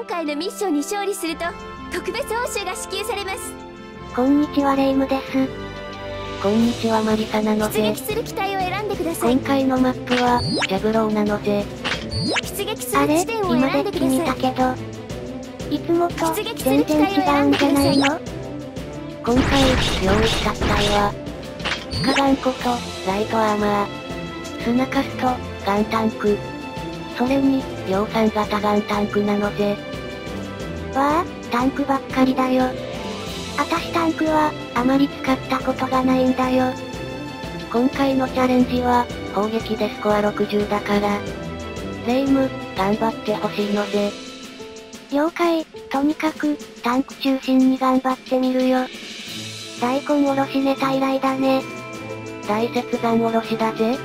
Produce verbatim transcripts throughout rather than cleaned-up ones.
回のミッションに勝利すると特別報酬が支給されます。 こんにちはレイムです。 こんにちはマリサなので。 出撃する機体を選んでください。 今回のマップはジャブローなので。 出撃する地点を選んでください。 今で聞いたけど、いつもと全然違うんじゃないの？ 今回用意した機体はスカガンコとライトアーマー、スナカスとガンタンク、それに量産型ガンタンクなので。 わあ、タンクばっかりだよ。あたしタンクはあまり使ったことがないんだよ。 今回のチャレンジは砲撃でスコアろくじゅうだから、レイム頑張ってほしいので。 了解。とにかくタンク中心に頑張ってみるよ。大根おろしネタ以来だね。 大雪山おろしだぜ。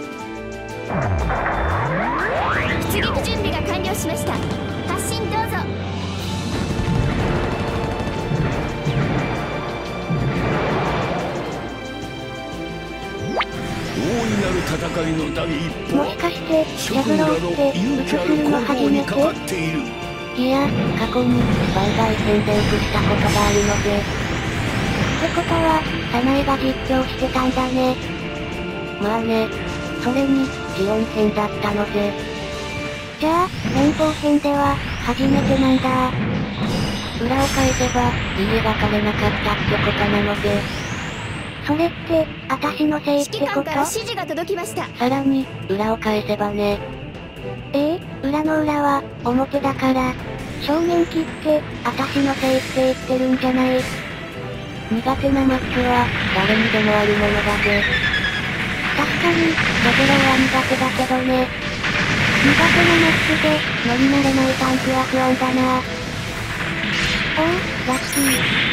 出撃準備が完了しました。発進どうぞ。 大いなる戦いの第一歩はもしかしてジャブローって勇気ある行動にかかっている。 いや、過去に番外編で映したことがあるので。 ってことは、サナエが実況してたんだね。 まあね。それに、ジオン編だったので。 じゃあ、連邦編では、初めてなんだ。 裏を返せば、いい描かれなかったってことなので。 それって、あたしのせいってこと？ 指揮官から指示が届きました。 さらに、裏を返せばね。 ええ、裏の裏は、表だから。正面切って、あたしのせいって言ってるんじゃない？ 苦手なマップは、誰にでもあるものだぜ。 確かに、ジャブローは苦手だけどね。苦手なマップで、乗り慣れないタンクは不安だな。おお、ラッキー。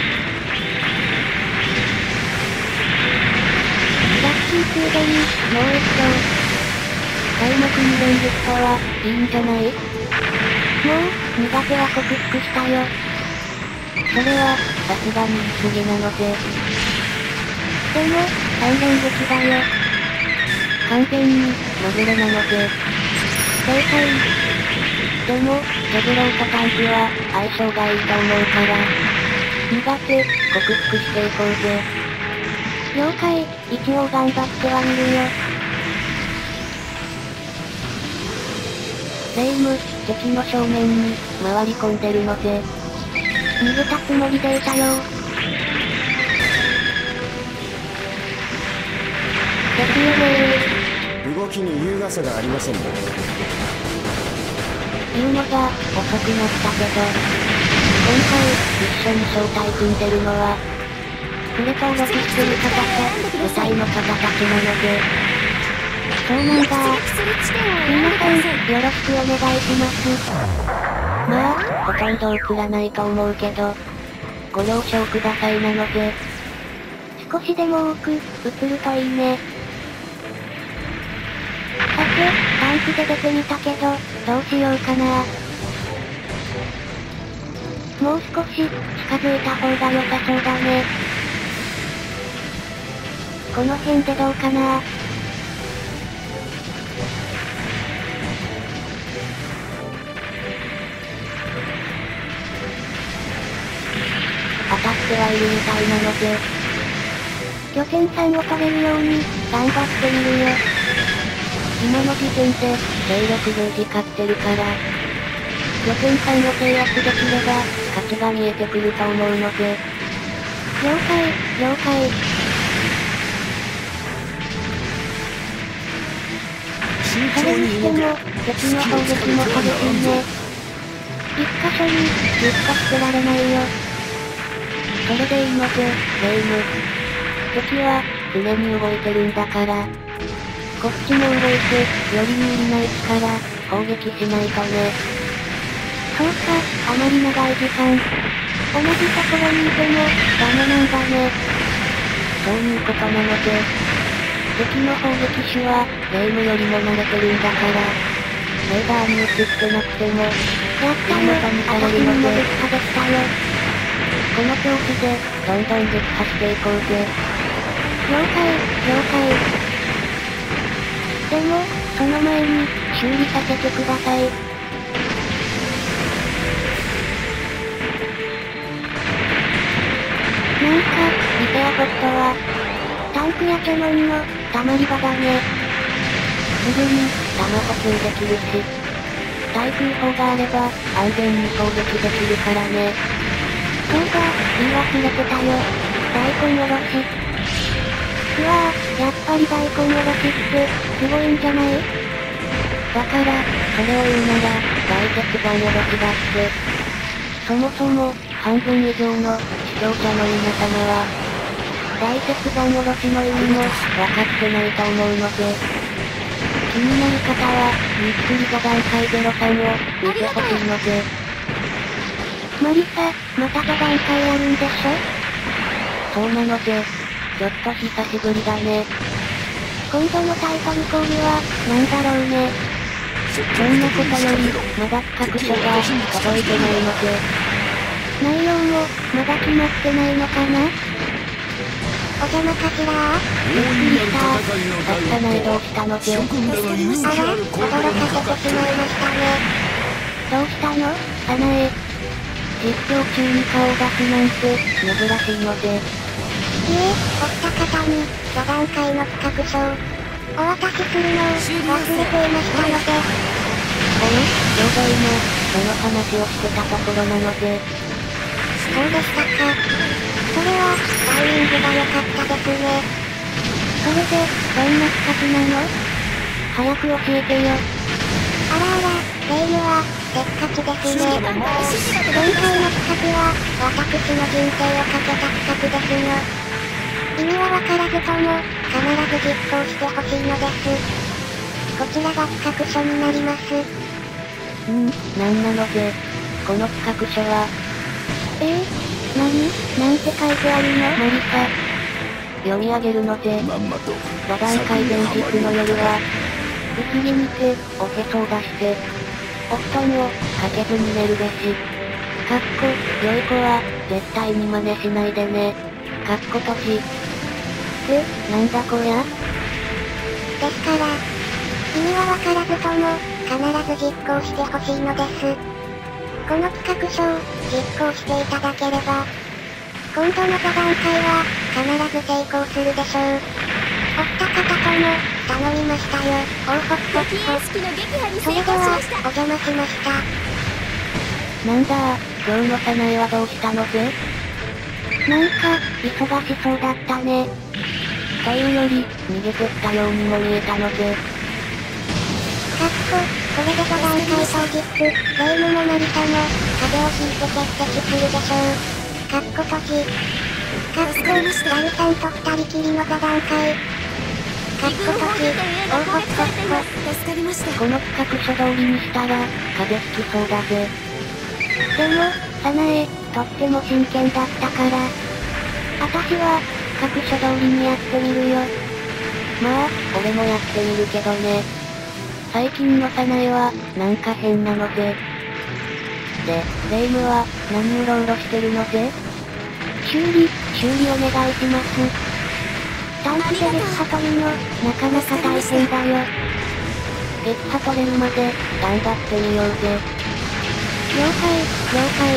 ラッキーついでに、もう一度。 開幕に連続とは、いいんじゃない？ もう、苦手は克服したよ。 それは、さすがに言い過ぎなので。 でも、さん連撃だよ。 完全に、モグレなので。 正解。 でも、ジャブローとタンクは、相性がいいと思うから。苦手、克服していこうぜ。 了解、一応頑張ってはみるよ。 レイム、敵の正面に、回り込んでるので。 逃げたつもりでいたよ。ですよねー。動きに優雅さがありませんね。 言うのが、遅くなったけど。今回、一緒に招待組んでるのは、プレ登録してる方と、部隊の方たちなので。 そうなんだ。 出撃する地点を選んでください。 よろしくお願いします。 まあ、ほとんど送らないと思うけど、ご了承くださいなので。 少しでも多く、映るといいね。さて、タンクで出てみたけど、どうしようかな。もう少し、近づいた方が良さそうだね。この辺でどうかな。 当たってはいるみたいなので。 拠点さんを取れるように、頑張ってみるよ。 今の時点で、勢力ゲージ勝ってるから。拠点さんを制圧できれば、勝ちが見えてくると思うので。 了解、了解。それにしても、敵の砲撃も激しいね。一箇所に、じゅっこ捨てられないよ。 それでいいので、レイム。敵は、常に動いてるんだから。こっちも動いて、より有利な位置から、攻撃しないとね。 そうか、あまり長い時間。同じところにいても、ダメなんだね。 そういうことなので。敵の砲撃手は、レイムよりも慣れてるんだから。レーダーに映ってなくても、 やったの、私にも撃破できたよ。 この調子で、どんどん撃破していこうぜ。 了解、了解。でも、その前に、修理させてください。 なんか、リペアポットは、タンクやチョモンの、溜まり場だね。 すぐに、弾補給できるし。対空砲があれば、安全に攻撃できるからね。 そうだ、言い忘れてたよ。大根おろし。うわぁ、やっぱり大根おろしって、すごいんじゃない？ だから、それを言うなら、大鉄板おろしだって。そもそも、半分以上の、視聴者の皆様は、大鉄板おろしの意味も、分かってないと思うので、気になる方は、ゆっくりご段階ゼロさんを、見てほしいので。 マリサ、またご段階やるんでしょ？ そうなので、ちょっと久しぶりだね。 今度のタイトルコールは、なんだろうね。 そんなことより、まだ企画書が、届いてないので。 内容も、まだ決まってないのかな？お邪魔かしらー。 大いなる戦いのさっさないどうしたので。 諸君らの勇気あら、 ある行動驚かにかかっているせてしまいましたね。どうしたの？ サナエ。実況中に顔を出すなんて、珍しいので。 いえ、お二方に、ご段階の企画書を、お渡しするのを、忘れていましたので。 およ、ちょうど今、その話をしてたところなので。 そうでしたか。それは、タイミングが良かったですね。それで、どんな企画なの？ 早く教えてよ。 あらあら、レイムは、せっかちですね。今回の企画は、私の人生をかけた企画ですよ。意味はわからずとも、必ず実行してほしいのです。こちらが企画書になります。 うん、なんなので、この企画書は、 えー、何？なんて書いてあるの？ マリサ。読み上げるので、 まんまとご段階前日の夜は、うつりにて、おへそを出して、お布団をかけずに寝るべし。かっこ、良い子は、絶対に真似しないでね。かっことじ。って、なんだこりゃ？ ですから、意味はわからずとも、必ず実行してほしいのです。この企画書を実行していただければ、今度のご段階は必ず成功するでしょう。お二方とも頼みましたよ。おうほっほっ敵ほ。 影式の撃破に成それでは功しました。 お邪魔しました。 なんだ今日のサナエはどうしたのぜ？ なんか忙しそうだったね。 というより、逃げてったようにも見えたので。 かっこ、これでご段階当日、レイムもマリサも、風邪をひいて欠席するでしょう。かっこ閉じ。かっこ、ラルさんと二人きりのご段階。かっこ閉じ。おうほっほっほ。 助かりました。 この企画書通りにしたら、風邪ひきそうだぜ。 でも、サナエ、とっても真剣だったから。あたしは、企画書通りにやってみるよ。 まあ、俺もやってみるけどね。最近のサナエは、なんか変なのぜ。で、レイムは、何うろうろしてるのぜ？ 修理、修理お願いします。タンクで撃破取るの、なかなか大変だよ。 撃破取れるまで、頑張ってみようぜ。 了解、了解。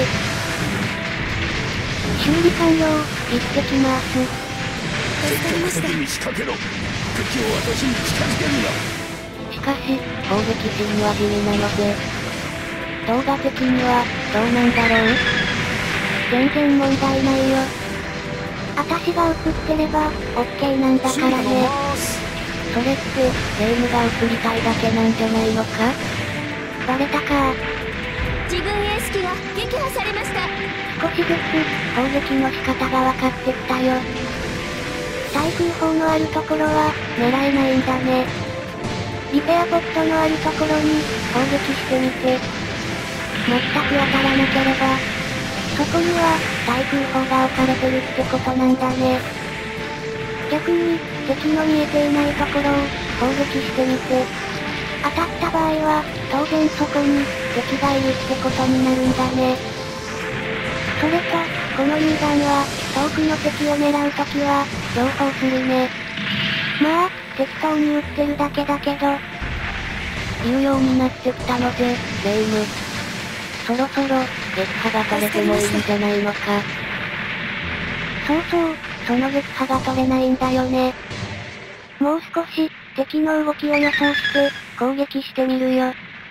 修理完了、行ってきます。 助かりました。 敵に仕掛けろ。敵を私に近づけるな。 しかし、攻撃時には地味なので、動画的には、どうなんだろう？ 全然問題ないよ。あたしが映ってれば、オッケーなんだからね。 それって、レイムが映りたいだけなんじゃないのか？ バレたか。 自軍営式が撃破されました。 少しずつ、攻撃の仕方が分かってきたよ。対空砲のあるところは、狙えないんだね。リペアポットのあるところに、攻撃してみて。全く当たらなければ、そこには、対空砲が置かれてるってことなんだね。逆に、敵の見えていないところを、攻撃してみて。当たった場合は、当然そこに、敵がいるってことになるんだね。それと、この榴弾は、遠くの敵を狙うときは、重宝するね。まあ、適当に撃ってるだけだけど。 言うようになってきたので、レイム。そろそろ、撃破がされてもいいんじゃないのか。 そうそう、その撃破が取れないんだよね。もう少し、敵の動きを予想して、攻撃してみるよ。わ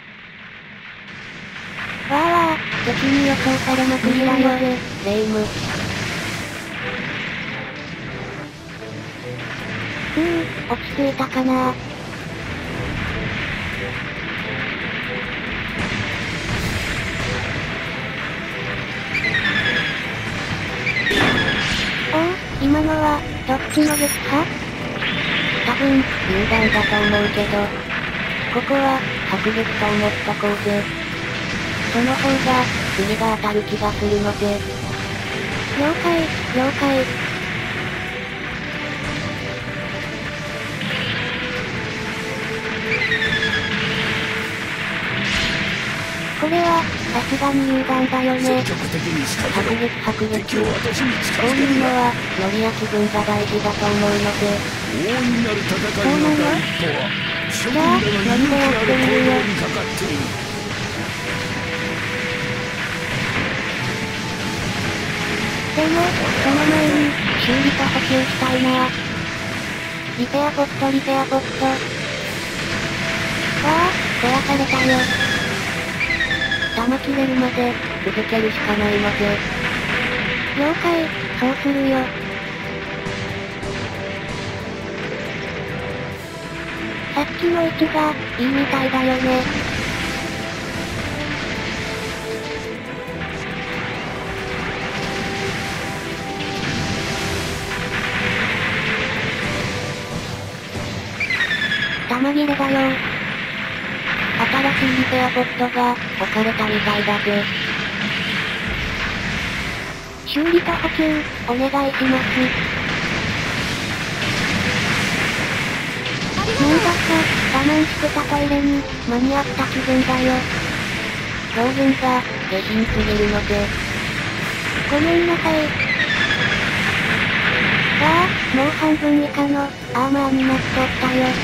ーわー、敵に予想されまくりだよ。 レイム。 ふぅ、落ち着いたかな。おお、今のは、どっちの撃破？ 多分、榴弾だと思うけど。ここは、迫撃と思っとこうぜ。その方が、次が当たる気がするので。 了解、了解。これは、さすがに榴弾だよね。 積極的に仕掛けろ。 迫撃迫撃。 敵を私に近こうづけるな。 いうのは、乗りや気分が大事だと思うので。 大いなる戦いの第一歩は、諸君らの勇気ある行動にかかっている。 でも、その前に、修理と補給したいな。リペアポットリペアポット。わあ、壊されたよ。 弾切れるまで、続けるしかないので。 了解、そうするよ。さっきの位置が、いいみたいだよね。弾切れだよ。 新しいリペアポットが、置かれたみたいだぜ。 修理と補給、お願いします。なんだか、我慢してたトイレに、間に合った気分だよ。 表現が、下品すぎるので。 ごめんなさい。わあ、もう半分以下の、アーマーになっちゃったよ。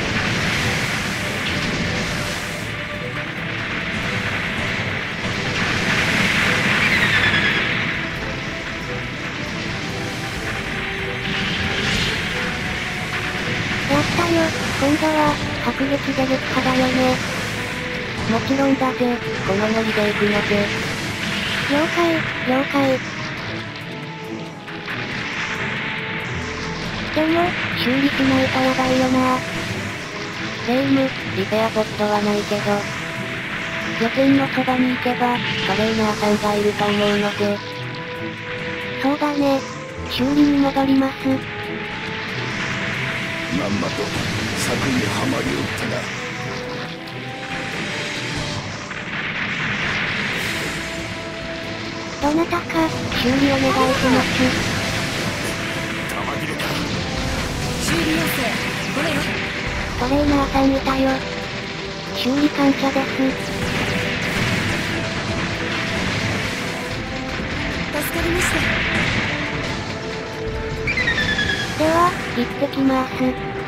やったよ、今度は、迫撃で撃破だよね。 もちろんだぜ、このノリで行くので。 了解、了解。でも、修理しないとやばいよな。 レイム、リペアポットはないけど。拠点のそばに行けば、トレーナーさんがいると思うので。 そうだね。修理に戻ります。 まんまと策にはまりおったな。 どなたか、修理お願いします。 弾切れた。 修理要請これよ。 トレーナーさんいたよ。修理感謝です。 助かりました。 では、行ってきます。 さ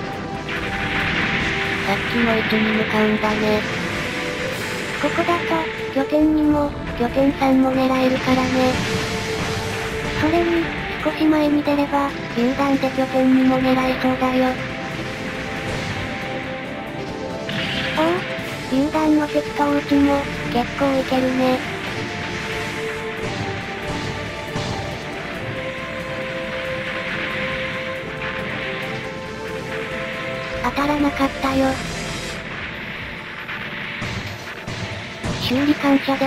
っきの位置に向かうんだね。 ここだと、拠点にも、拠点さんも狙えるからね。それに、少し前に出れば、榴弾で拠点にも狙えそうだよ。おお、榴弾の敵と撃ちも、結構いけるね。当たらなかったよ。修理感謝です。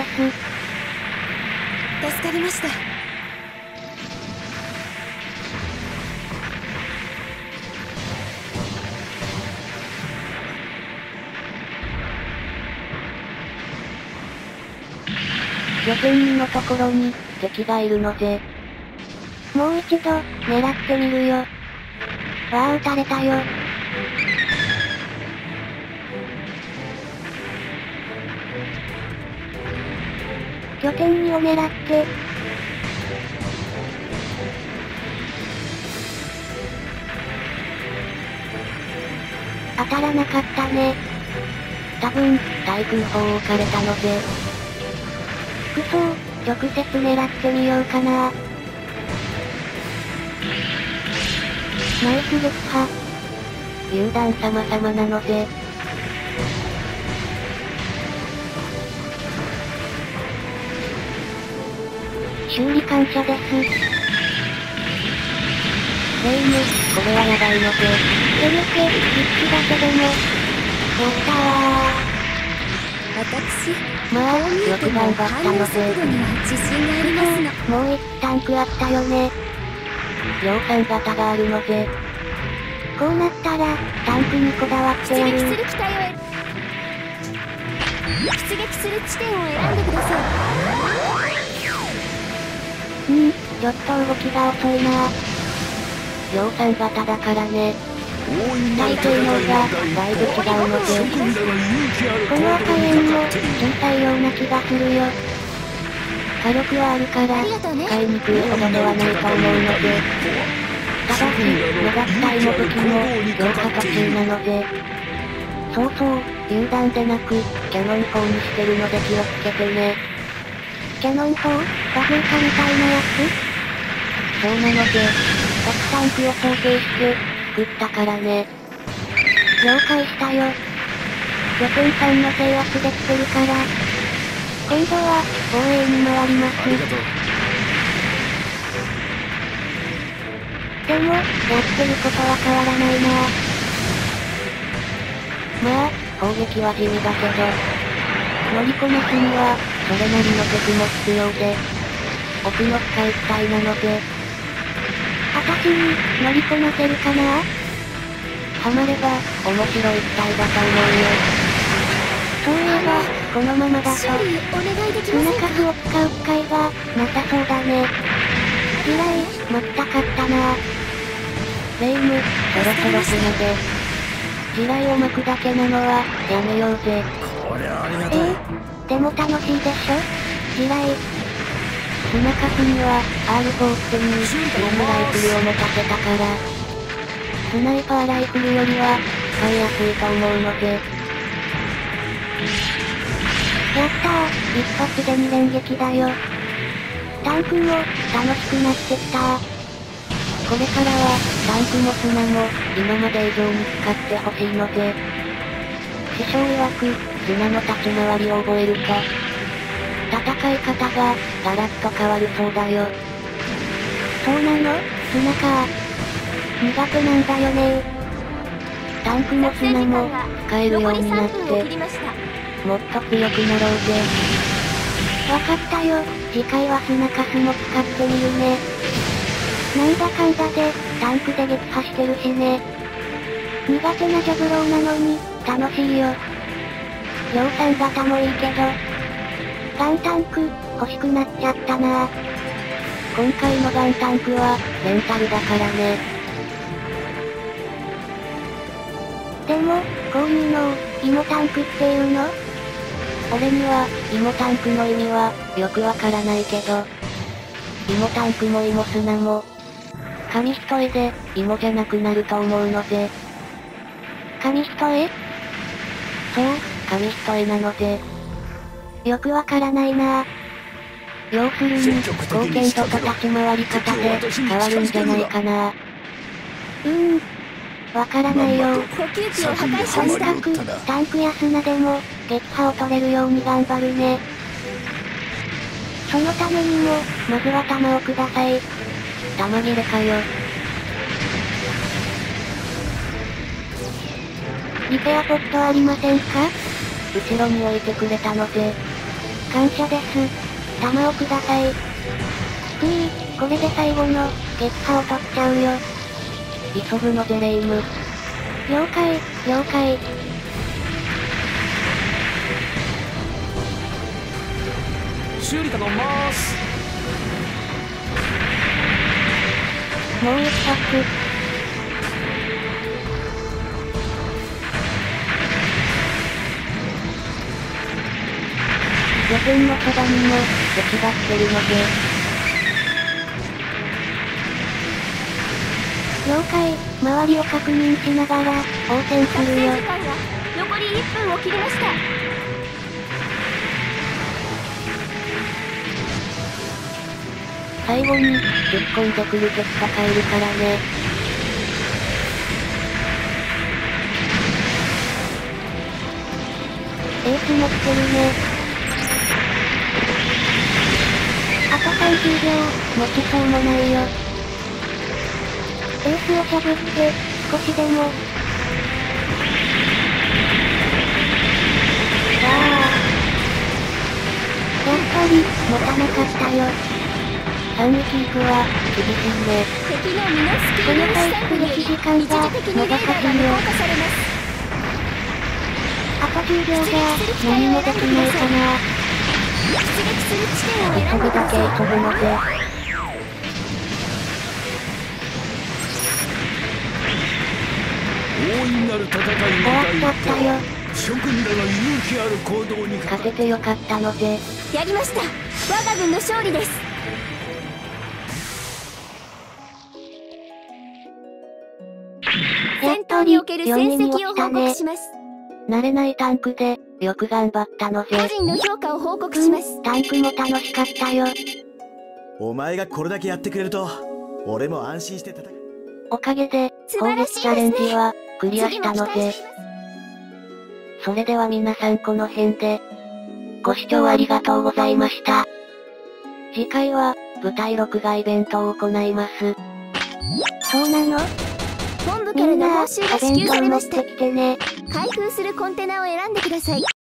助かりました。 拠点にのところに、敵がいるのぜ。 もう一度、狙ってみるよ。わあ、撃たれたよ。拠点にを狙って。当たらなかったね。 多分、対空砲を置かれたので。 服装、直接狙ってみようかな。 ナイス撃破。 榴弾様々なので。 修理感謝です。 レイム、これはやばいので。 せめて、一機だけでも。やった私、 ー。まあ、 こう見えてもよく頑張った反応の速度には自信がありますの。 もう一タンクあったよね。 量産型があるので。 こうなったら、タンクにこだわってやる。 出撃する機体を選出撃する地点を選んでください。 うん、ちょっと動きが遅いな。 量産型だからね。 耐性能がだいぶ違うので。この赤い円も小さいような気がするよ。火力はあるから使いにくいほどではないと思うので。ただし、無学隊の武器も強化途中なので。そうそう、榴弾でなくキャノン砲にしてるので気をつけてね。キャノン砲？バズーカみたいなやつ？ そうなので、特タンクを想定して作ったからね。 了解したよ。予選さんの制圧できてるから。今度は防衛に回ります。でも、やってることは変わらないな。 まあ、攻撃は地味だけど、乗りこなすには、それなりのテクも必要で、奥の深い機体なので、 私に乗りこなせるかな？ ハマれば、面白い機体だと思うよ。 そういえば、このままだと、 修理お願いできツナませんか？ カスを使う機会がなさそうだね。地雷、持ちたかったな。 レイム、そろそろすので、地雷を巻くだけなのは、やめようぜ。 こりゃありがえたい。 ー、でも楽しいでしょ？地雷。 スナカスには、アールフォース に、ロングライフルを持たせたから、スナイパーライフルよりは、使いやすいと思うので。 やったー、一発で二連撃だよ。タンクも、楽しくなってきた。 これからは、タンクも砂も、今まで以上に使ってほしいので。師匠曰く、砂の立ち回りを覚えると、戦い方が、ガラッと変わるそうだよ。 そうなの？砂か。苦手なんだよねタンクも砂も、使えるようになって、 残りさんぷんを切りました。 もっと強くなろうぜ。 わかったよ。次回は砂カスも使ってみるね。なんだかんだで、タンクで撃破してるしね。苦手なジャブローなのに、楽しいよ。量産型もいいけど。ガンタンク、欲しくなっちゃったな。 今回のガンタンクは、レンタルだからね。 でも、こういうのを、芋タンクっていうの？ 俺には、芋タンクの意味は、よくわからないけど。芋タンクも芋砂も、紙一重で、芋じゃなくなると思うので。 紙一重？ そう、紙一重なので。 よくわからないな。 要するに、貢献度と立ち回り方で、変わるんじゃないかな。 うーん。わからないよ。 呼吸器を破壊しとました。 にかく、タンクや砂でも、撃破を取れるように頑張るね。そのためにも、まずは弾をください。 弾切れかよ。 リペアポットありませんか？ 後ろに置いてくれたので。 感謝です。弾をください。くー、これで最後の、撃破を取っちゃうよ。 急ぐのでレイム。 了解、了解。 修理頼みます。 もう一発。 予選のそばにも、敵が来てるので。 了解、周りを確認しながら、応戦す作るよ。 戦時間が残りいっぷんを切りました。 最後に、突っ込んでくる敵とかいるからね。 エースも来てるね。あとさんじゅうびょう、持ちそうもないよ。エースをしゃぶって、少しでも。わあ。やっぱり、持たなかったよ。 さん撃行くわ、厳しいね。 敵のミノスキー粒子散布により一時的にレーダーが無効化されます。 あとじゅうびょうじゃ、何もできないかな。 出撃する地点を選急ぐだんでください。 け急ぐので。 大いなる戦い終わっちゃったよ。 諸君らの勇気ある行動に勝ててよかったので。 やりました。我が軍の勝利です。戦闘における戦績を報告します。 慣れないタンクで、よく頑張ったの個ぜ。 人の評価を報告します。 タンクも楽しかったよ。 お前がこれだけやってくれると俺も安心して戦う。 おかげで、 素攻晴らしいですね撃チャレンジは、クリア次もしたので期待し。ます。 それでは皆さんこの辺で、ご視聴ありがとうございました。次回は、舞台録画イベントを行います。 そうなの？ 本部からの報みんな、お酬が支弁給されました当持って。きてね。 開封するコンテナを選んでください。